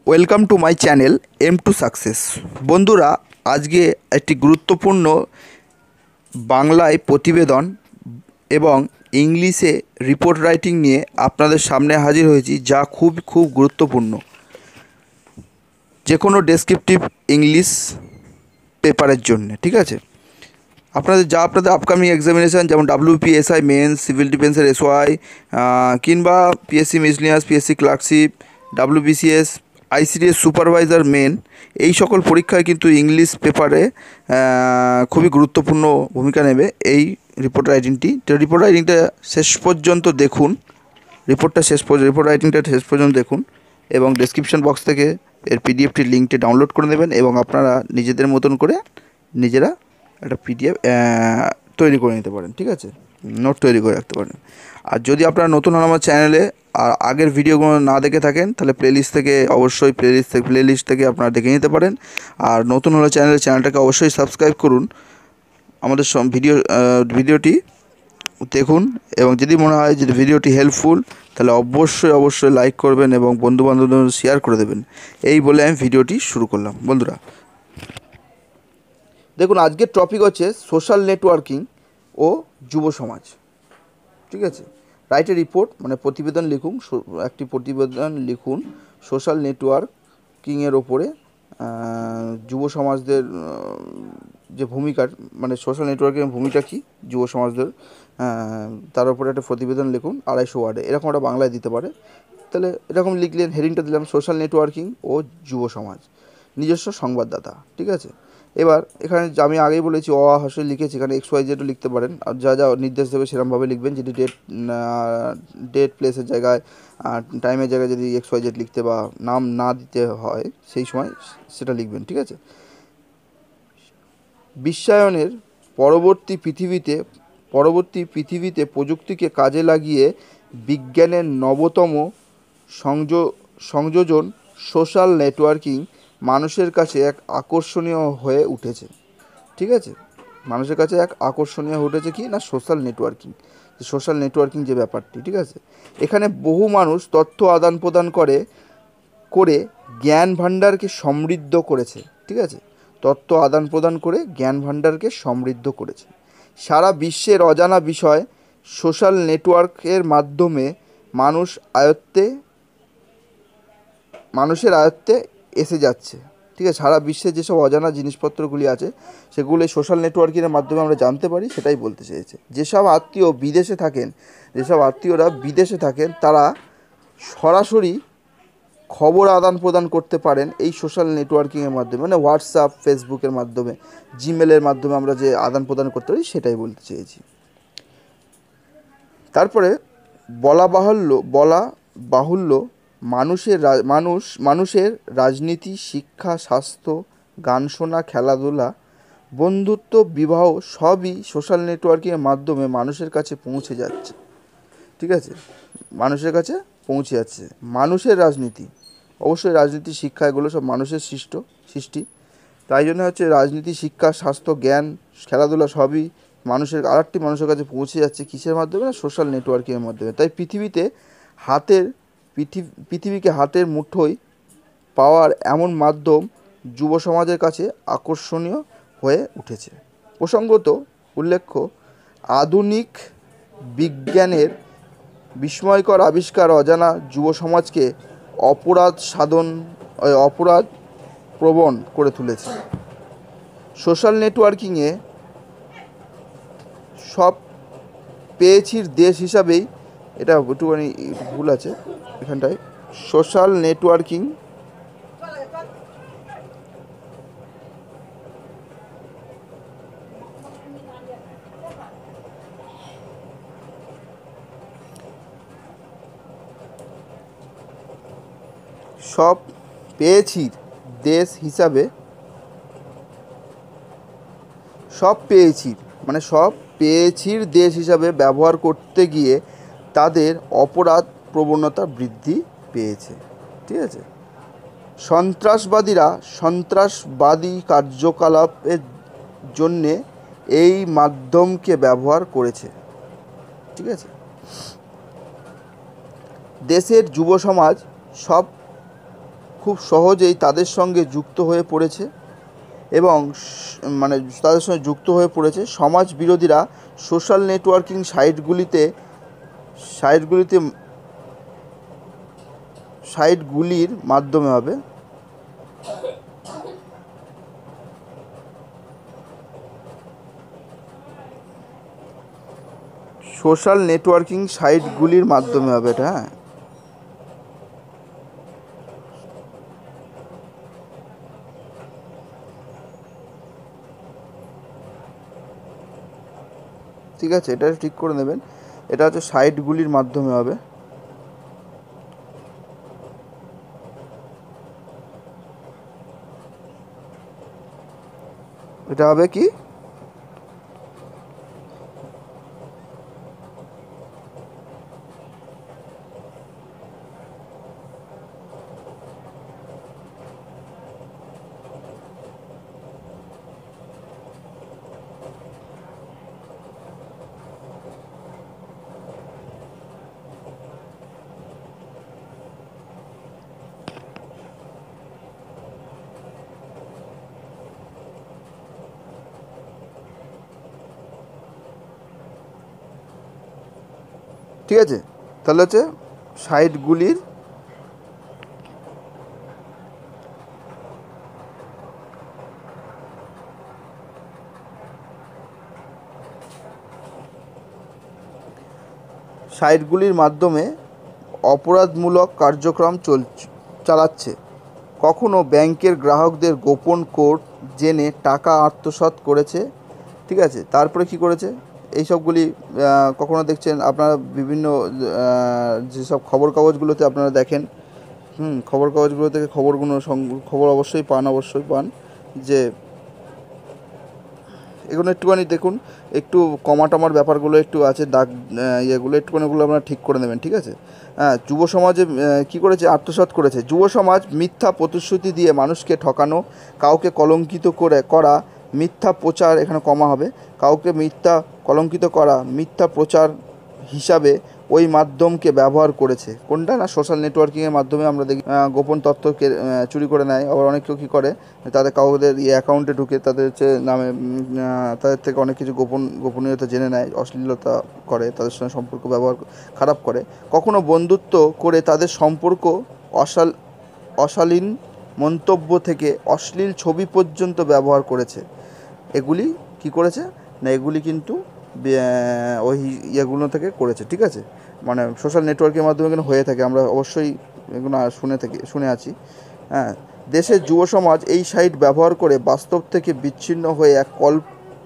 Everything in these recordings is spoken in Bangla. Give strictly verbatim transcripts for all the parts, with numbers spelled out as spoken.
Welcome to my channel aim to success. বন্ধুরা, আজকে একটি গুরুত্বপূর্ণ বাংলায় প্রতিবেদন এবং ইংলিশে রিপোর্ট রাইটিং নিয়ে আপনাদের সামনে হাজির হয়েছি, যা খুব খুব গুরুত্বপূর্ণ যে কোনো ডেসক্রিপটিভ ইংলিশ পেপারের জন্য। ঠিক আছে, আপনাদের যা আপনাদের আপকামিং এক্সামিনেশান যেমন ডাব্লিউপিএসআই মেন্স, সিভিল ডিফেন্সের এসওআই কিংবা PSC miscellaneous, PSC clerkship, WBCS, ICDS supervisor main, এই সকল পরীক্ষায় কিন্তু ইংলিশ পেপারে খুবই গুরুত্বপূর্ণ ভূমিকা নেবে এই রিপোর্ট রাইটিংটি। তো রিপোর্ট রাইটিংটা শেষ পর্যন্ত দেখুন, রিপোর্টটা শেষ পর্যন্ত রিপোর্ট রাইটিংটা শেষ পর্যন্ত দেখুন এবং ডেসক্রিপশন বক্স থেকে এর পিডিএফটির লিঙ্কটি ডাউনলোড করে নেবেন এবং আপনারা নিজেদের মতন করে নিজেরা একটা পিডিএফ তৈরি করে নিতে পারেন। ঠিক আছে, নোট তৈরি করে রাখতে পারেন। আর যদি আপনারা নতুন হন আমার চ্যানেলে আর আগের ভিডিওগুলো না দেখে থাকেন, তাহলে প্লেলিস্ট থেকে অবশ্যই প্লেলিস্ট থেকে প্লেলিস্ট থেকে আপনারা দেখে নিতে পারেন। আর নতুন হলে চ্যানেলে চ্যানেলটাকে অবশ্যই সাবস্ক্রাইব করুন। আমাদের সব ভিডিও ভিডিওটি দেখুন এবং যদি মনে হয় যদি ভিডিওটি হেল্পফুল, তাহলে অবশ্যই অবশ্যই লাইক করবেন এবং বন্ধুবান্ধবদের শেয়ার করে দেবেন। এই বলে আমি ভিডিওটি শুরু করলাম। বন্ধুরা দেখুন, আজকের টপিক হচ্ছে সোশ্যাল নেটওয়ার্কিং ও যুব সমাজ। ঠিক আছে, রাইট এ রিপোর্ট মানে প্রতিবেদন লিখুন, একটি প্রতিবেদন লিখুন সোশ্যাল নেটওয়ার্কিংয়ের ওপরে যুব সমাজদের যে ভূমিকার মানে সোশ্যাল নেটওয়ার্কিংয়ের ভূমিকা কী, যুব সমাজদের তার উপরে একটা প্রতিবেদন লিখুন আড়াইশো ওয়ার্ডে, এরকম একটা বাংলায় দিতে পারে। তাহলে এরকম লিখলেন, হেডিংটা দিলাম সোশ্যাল নেটওয়ার্কিং ও যুব সমাজ, নিজস্ব সংবাদদাতা। ঠিক আছে, এবার এখানে আমি আগেই বলেছি অ আ হ্রস্ব লিখেছি, এখানে এক্স ওয়াই জেডও লিখতে পারেন। আর যা যা নির্দেশ দেবে সেরকমভাবে লিখবেন। যদি ডেট ডেট প্লেসের জায়গায় টাইমের জায়গায় যদি এক্স ওয়াই জেড লিখতে বা নাম না দিতে হয় সেই সময় সেটা লিখবেন। ঠিক আছে, বিশ্বায়নের পরবর্তী পৃথিবীতে পরবর্তী পৃথিবীতে প্রযুক্তিকে কাজে লাগিয়ে বিজ্ঞানের নবতম সংযো সংযোজন সোশ্যাল নেটওয়ার্কিং মানুষের কাছে এক আকর্ষণীয় হয়ে উঠেছে। ঠিক আছে, মানুষের কাছে এক আকর্ষণীয় হয়ে উঠেছে কি না, সোশ্যাল নেটওয়ার্কিং, সোশ্যাল নেটওয়ার্কিং যে ব্যাপারটি। ঠিক আছে, এখানে বহু মানুষ তথ্য আদান প্রদান করে করে জ্ঞান ভাণ্ডারকে সমৃদ্ধ করেছে। ঠিক আছে, তথ্য আদান প্রদান করে জ্ঞান ভাণ্ডারকে সমৃদ্ধ করেছে। সারা বিশ্বের অজানা বিষয় সোশ্যাল নেটওয়ার্কের মাধ্যমে মানুষ আয়ত্তে মানুষের আয়ত্তে এসে যাচ্ছে। ঠিক আছে, সারা বিশ্বে যেসব অজানা জিনিসপত্রগুলি আছে সেগুলো সোশ্যাল নেটওয়ার্কিংয়ের মাধ্যমে আমরা জানতে পারি, সেটাই বলতে চেয়েছে। যেসব আত্মীয় বিদেশে থাকেন যেসব আত্মীয়রা বিদেশে থাকেন তারা সরাসরি খবর আদান প্রদান করতে পারেন এই সোশ্যাল নেটওয়ার্কিংয়ের মাধ্যমে, মানে হোয়াটসঅ্যাপ, ফেসবুকের মাধ্যমে, জিমেলের মাধ্যমে আমরা যে আদান প্রদান করতে পারি সেটাই বলতে চেয়েছি। তারপরে বলা বাহুল্য বলা বাহুল্য মানুষের মানুষ মানুষের রাজনীতি, শিক্ষা, স্বাস্থ্য, গান শোনা, খেলাধুলা, বন্ধুত্ব, বিবাহ সবই সোশ্যাল নেটওয়ার্কিংয়ের মাধ্যমে মানুষের কাছে পৌঁছে যাচ্ছে। ঠিক আছে, মানুষের কাছে পৌঁছে যাচ্ছে। মানুষের রাজনীতি, অবশ্যই রাজনীতি, শিক্ষা এগুলো সব মানুষের সৃষ্ট সৃষ্টি তাই জন্য হচ্ছে রাজনীতি, শিক্ষা, স্বাস্থ্য, জ্ঞান, খেলাধুলা সবই মানুষের আরেকটি মানুষের কাছে পৌঁছে যাচ্ছে কিসের মাধ্যমে না, সোশ্যাল নেটওয়ার্কিংয়ের মাধ্যমে। তাই পৃথিবীতে হাতের পৃথিবী পৃথিবীকে হাতের মুঠোয় পাওয়ার এমন মাধ্যম যুব সমাজের কাছে আকর্ষণীয় হয়ে উঠেছে। প্রসঙ্গত উল্লেখ্য, আধুনিক বিজ্ঞানের বিস্ময়কর আবিষ্কার অজানা যুব সমাজকে অপরাধ সাধন অপরাধ প্রবণ করে তুলেছে। সোশ্যাল নেটওয়ার্কিংয়ে সব পেয়েছির দেশ হিসাবেই, এটা একটুখানি ভুল আছে এখানটায়, সোশ্যাল নেটওয়ার্কিং সব পেয়েছির দেশ হিসাবে সব পেয়েছির মানে সব পেয়েছির দেশ হিসাবে ব্যবহার করতে গিয়ে তাদের অপরাধ প্রবণতা বৃদ্ধি পেয়েছে। ঠিক আছে, সন্ত্রাসবাদীরা সন্ত্রাসবাদী কার্যকলাপের জন্যে এই মাধ্যমকে ব্যবহার করেছে। ঠিক আছে, দেশের যুব সমাজ সব খুব সহজেই তাদের সঙ্গে যুক্ত হয়ে পড়েছে এবং মানে তাদের সঙ্গে যুক্ত হয়ে পড়েছে। সমাজ বিরোধীরা সোশ্যাল নেটওয়ার্কিং সাইটগুলিতে সাইটগুলিতে সাইটগুলির মাধ্যমে হবে সোশ্যাল নেটওয়ার্কিং সাইটগুলির মাধ্যমে হবে এটা। হ্যাঁ, ঠিক আছে, এটা ঠিক করে নেবেন। এটা হচ্ছে সাইটগুলির মাধ্যমে হবে। এটা হবে কি, ঠিক আছে। তাহলে হচ্ছে সাইটগুলির সাইটগুলির মাধ্যমে অপরাধমূলক কার্যক্রম চল চালাচ্ছে। কখনো ব্যাংকের গ্রাহকদের গোপন কোড জেনে টাকা আত্মসাৎ করেছে। ঠিক আছে, তারপরে কি করেছে, এই সবগুলি কখনো দেখছেন আপনারা বিভিন্ন যেসব খবর কাগজগুলোতে আপনারা দেখেন, হুম খবর কাগজগুলো থেকে খবরগুলো খবর অবশ্যই পান অবশ্যই পান যে এগুলো একটুখানি দেখুন, একটু কমা টমার ব্যাপারগুলো একটু আছে, দাগ ইয়েগুলো একটুখানি ওগুলো আপনারা ঠিক করে নেবেন। ঠিক আছে, হ্যাঁ, যুব সমাজে কী করেছে, আত্মসাৎ করেছে। যুব সমাজ মিথ্যা প্রতিশ্রুতি দিয়ে মানুষকে ঠকানো, কাউকে কলঙ্কিত করে করা, মিথ্যা প্রচার, এখানে কমা হবে, কাউকে মিথ্যা কলঙ্কিত করা, মিথ্যা প্রচার হিসাবে ওই মাধ্যমকে ব্যবহার করেছে। কোনটা না, সোশ্যাল নেটওয়ার্কিংয়ের মাধ্যমে আমরা দেখি গোপন তথ্য চুরি করে নেয়। আবার অনেক কেউ কী করে, তাদের কাউদের ইয়ে অ্যাকাউন্টে ঢুকে তাদের হচ্ছে নামে তাদের থেকে অনেক কিছু গোপন গোপনীয়তা জেনে নেয়, অশ্লীলতা করে, তাদের সঙ্গে সম্পর্ক ব্যবহার খারাপ করে। কখনো বন্ধুত্ব করে তাদের সম্পর্ক অশাল অশালীন মন্তব্য থেকে অশ্লীল ছবি পর্যন্ত ব্যবহার করেছে। এগুলি কি করেছে না, এগুলি কিন্তু ওই ইয়েগুলো থেকে করেছে। ঠিক আছে, মানে সোশ্যাল নেটওয়ার্কের মাধ্যমে এগুলো হয়ে থাকে, আমরা অবশ্যই এগুলো শুনে থাকি শুনে আছি। হ্যাঁ, দেশের যুব সমাজ এই সাইট ব্যবহার করে বাস্তব থেকে বিচ্ছিন্ন হয়ে এক কল্প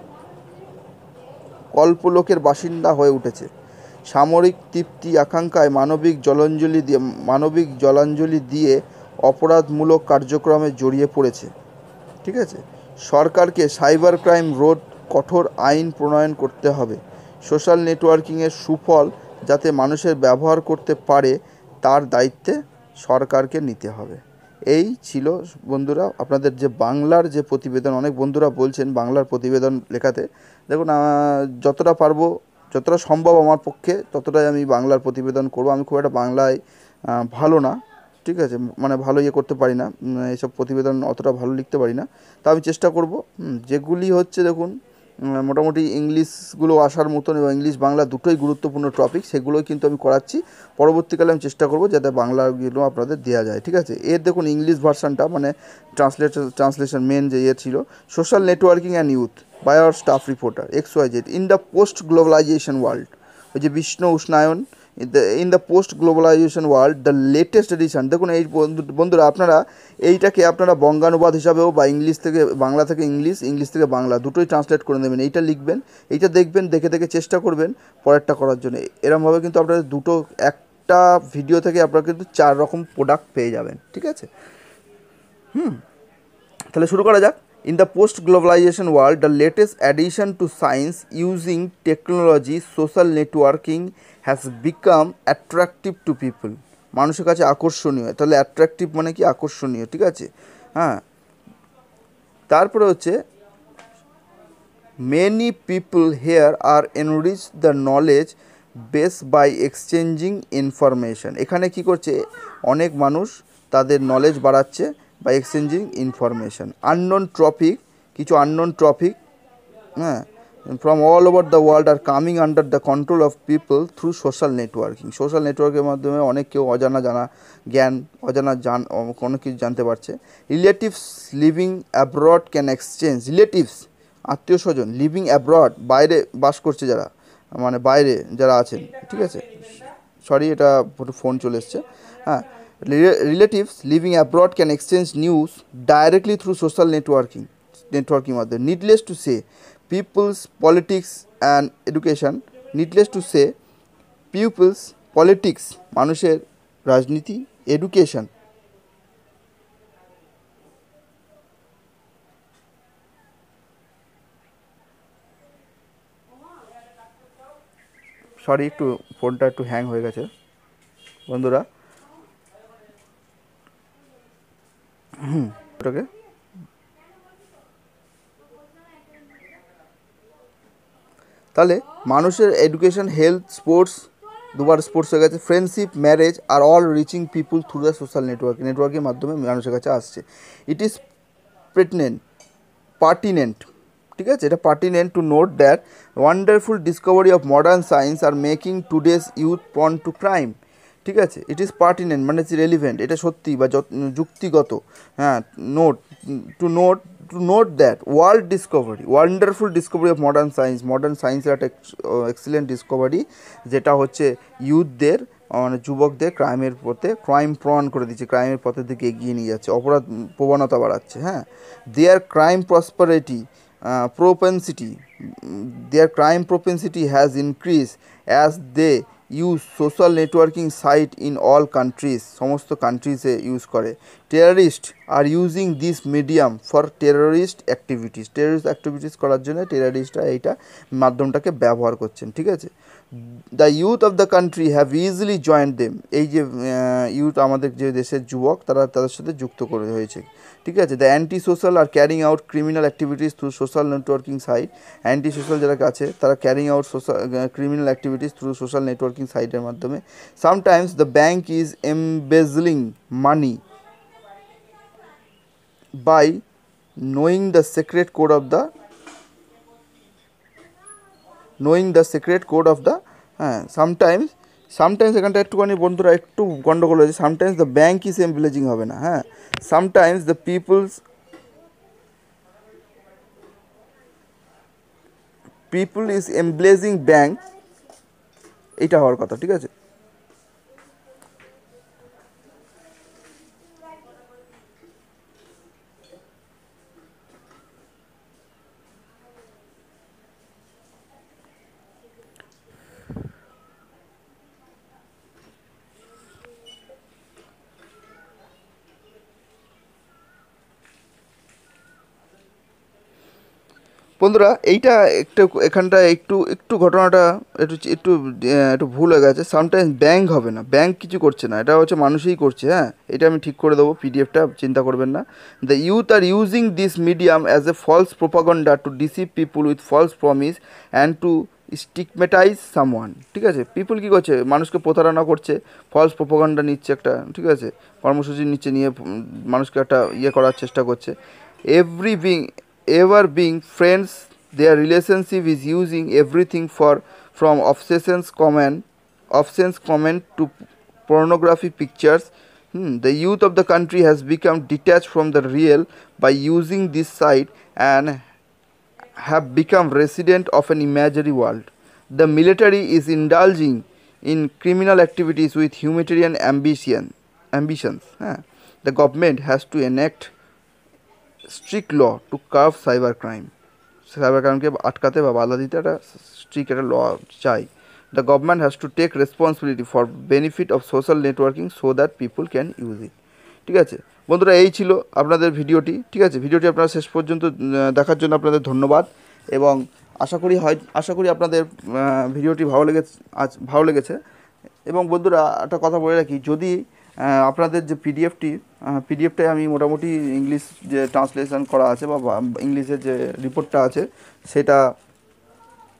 কল্পলোকের বাসিন্দা হয়ে উঠেছে। সামরিক তৃপ্তি আকাঙ্ক্ষায় মানবিক জলাঞ্জলি দিয়ে মানবিক জলাঞ্জলি দিয়ে অপরাধমূলক কার্যক্রমে জড়িয়ে পড়েছে। ঠিক আছে, সরকারকে সাইবার ক্রাইম রোধ কঠোর আইন প্রণয়ন করতে হবে। সোশ্যাল নেটওয়ার্কিংয়ের সুফল যাতে মানুষের ব্যবহার করতে পারে তার দায়িত্বে সরকারকে নিতে হবে। এই ছিল বন্ধুরা আপনাদের যে বাংলার যে প্রতিবেদন। অনেক বন্ধুরা বলছেন বাংলার প্রতিবেদন লেখাতে, দেখুন যতটা পারবো, যতটা সম্ভব আমার পক্ষে ততটাই আমি বাংলার প্রতিবেদন করব। আমি খুব একটা বাংলায় ভালো না, ঠিক আছে, মানে ভালো ইয়ে করতে পারি না, এইসব প্রতিবেদন অতটা ভালো লিখতে পারি না। তা আমি চেষ্টা করব যেগুলি হচ্ছে, দেখুন মোটামুটি ইংলিশগুলো আসার মতন এবং ইংলিশ বাংলা দুটোই গুরুত্বপূর্ণ টপিক, সেগুলোই কিন্তু আমি করাচ্ছি। পরবর্তীকালে আমি চেষ্টা করব যাতে বাংলাগুলো আপনাদের দেওয়া যায়। ঠিক আছে, এর দেখুন ইংলিশ ভার্সানটা মানে ট্রান্সলেশন ট্রান্সলেশন মেন যে ইয়ে ছিল, social networking and youth by our staff reporter X Y Z in the post globalisation world. ওই যে বিশ্ব উষ্ণায়ন, in the post globalisation world the latest edition. দেখুন এই বন্ধুরা আপনারা এইটাকে আপনারা বঙ্গানুবাদ হিসাবেও বা ইংলিশ থেকে বাংলা থেকে ইংলিশ, ইংলিশ থেকে বাংলা দুটোই ট্রান্সলেট করে নেবেন। এইটা লিখবেন, এইটা দেখবেন, দেখে দেখে চেষ্টা করবেন পরেরটা করার জন্য। এরমভাবে কিন্তু আপনারা দুটো একটা ভিডিও থেকে আপনারা কিন্তু চার রকম প্রোডাক্ট পেয়ে যাবেন। ঠিক আছে, হুম তাহলে শুরু করা যাক। In the post-globalization world, the latest addition to science using technology, social networking has become attractive to people. মানুষের কাছে আকর্ষণীয়। তাহলে অ্যাট্রাকটিভ মানে কি, আকর্ষণীয়। ঠিক আছে, হ্যাঁ, তারপরে হচ্ছে many people here are enrich the knowledge base by exchanging information. এখানে কি করছে, অনেক মানুষ তাদের নলেজ বাড়াচ্ছে বা এক্সচেঞ্জিং ইনফরমেশন। আননোন টপিক, কিছু আননোন টপিক হ্যাঁ from all over the world are coming under the control of people through social networking. Social নেটওয়ার্কের মাধ্যমে অনেক কেউ অজানা জানা জ্ঞান, অজানা জান কোনো কিছু জানতে পারছে। Relatives living abroad can exchange, relatives আত্মীয় স্বজন, লিভিং অ্যাব্রড বাইরে বাস করছে যারা, মানে বাইরে যারা আছেন, ঠিক আছে, সরি এটা ফোন চলে এসছে, হ্যাঁ, relatives living abroad can exchange news directly through social networking networking মাধ্যমে। Needless to say people's politics and education, needless to say people's politics মানুষের রাজনীতি, এডুকেশন সরি একটু ফোনটা একটু হ্যাং হয়ে গেছে বন্ধুরা, হুম ওটাকে তাহলে মানুষের এডুকেশন, হেলথ, স্পোর্টস, দুবার স্পোর্টস হয়ে গেছে, friendship, marriage are all reaching people through the social network, নেটওয়ার্কের মাধ্যমে মানুষের কাছে আসছে। ইট ইজ প্রেটনেন্ট পার্টিনেন্ট, ঠিক আছে, এটা pertinent to note that wonderful discovery of modern science are making today's youth prone to crime, ঠিক আছে। ইট ইজ পার্টিনেন্ট মানে হচ্ছে রেলিভেন্ট, এটা সত্যি বা যুক্তিগত, হ্যাঁ, note to note to note that world discovery wonderful discovery of modern science, modern সায়েন্সের একটা এক্সিলেন্ট ডিসকভারি, যেটা হচ্ছে ইউথদের মানে যুবকদের ক্রাইমের পথে ক্রাইম প্রন করে দিচ্ছে, ক্রাইমের পথের দিকে এগিয়ে নিয়ে যাচ্ছে, অপরাধ প্রবণতা বাড়াচ্ছে, হ্যাঁ। Their crime prosperity propensity their crime propensity has increased as they use social networking site in all countries, সমস্ত কান্ট্রিজে ইউজ করে। Terrorist are using this medium for terrorist activities, terrorist activities করার জন্য টেররিস্টরা এইটা মাধ্যমটাকে ব্যবহার করছেন, ঠিক আছে। The youth of the country have easily joined them, এই যে ইউথ আমাদের যে দেশের যুবক তারা তাদের সাথে যুক্ত করে হয়েছে, ঠিক আছে। The anti social are carrying out criminal activities through social networking site, anti social যারা আছে তারা carrying out social criminal activities through social networking সাইটের মাধ্যমে। Sometimes the bank is embezzling money by knowing the secret code of the knowing the secret code of the হ্যাঁ সামটাইমস সামটাইমস এখানটা একটুখানি বন্ধুরা একটু গন্ডগোল হয়েছে, sometimes the bank is embezzling হবে না, হ্যাঁ, sometimes the people's people is embezzling bank, এটা হওয়ার কথা, ঠিক আছে। বন্ধুরা এইটা একটু এখানটা একটু একটু ঘটনাটা একটু একটু একটু ভুল হয়ে গেছে, সামটাইমস ব্যাঙ্ক হবে না, ব্যাঙ্ক কিছু করছে না, এটা হচ্ছে মানুষই করছে, হ্যাঁ, এটা আমি ঠিক করে দেবো, পিডিএফটা চিন্তা করবেন না। The youth are using this medium as a false propaganda to deceive people with false promise and to stigmatise someone, ঠিক আছে। পিপুল কী করছে, মানুষকে প্রতারণা করছে, ফলস প্রোপাগান্ডা নিচ্ছে একটা, ঠিক আছে, কর্মসূচি নিচ্ছে, নিয়ে মানুষকে একটা ইয়ে করার চেষ্টা করছে। Every being ever being friends, their relationship is using everything for from obsessions comment obscene comment to pornography pictures. Hmm. The youth of the country has become detached from the real by using this site and have become resident of an imaginary world. The military is indulging in criminal activities with humanitarian ambition ambitions. Huh? The government has to enact strict law to curb cyber crime, cyber ক্রাইমকে আটকাতে বা বাধা দিতে একটা স্ট্রিক্ট একটা ল চাই। The government has to take responsibility for benefit of social networking so that people can use it, ঠিক আছে। বন্ধুরা এই ছিল আপনাদের ভিডিওটি, ঠিক আছে। ভিডিওটি আপনারা শেষ পর্যন্ত দেখার জন্য আপনাদের ধন্যবাদ, এবং আশা করি হয় আশা করি আপনাদের ভিডিওটি ভালো লেগেছে আজ ভালো লেগেছে এবং বন্ধুরা একটা কথা বলে রাখি, যদি আপনাদের যে পিডিএফটি পিডিএফটাই আমি মোটামুটি ইংলিশ যে ট্রান্সলেশন করা আছে বা ইংলিশের যে রিপোর্টটা আছে সেটা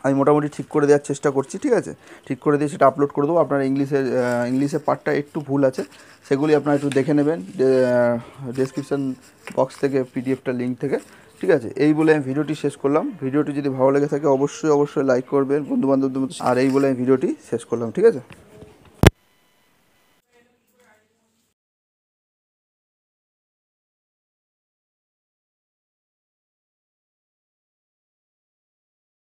আমি মোটামুটি ঠিক করে দেওয়ার চেষ্টা করছি, ঠিক আছে? ঠিক করে দিয়ে সেটা আপলোড করে দেবো। আপনার ইংলিশের ইংলিশের পার্টটা একটু ভুল আছে, সেগুলি আপনারা একটু দেখে নেবেন ডেসক্রিপশান বক্স থেকে, পিডিএফটা লিঙ্ক থেকে, ঠিক আছে? এই বলে আমি ভিডিওটি শেষ করলাম। ভিডিওটি যদি ভালো লেগে থাকে অবশ্যই অবশ্যই লাইক করবেন বন্ধুবান্ধবদের মধ্যে, আর এই বলে আমি ভিডিওটি শেষ করলাম, ঠিক আছে?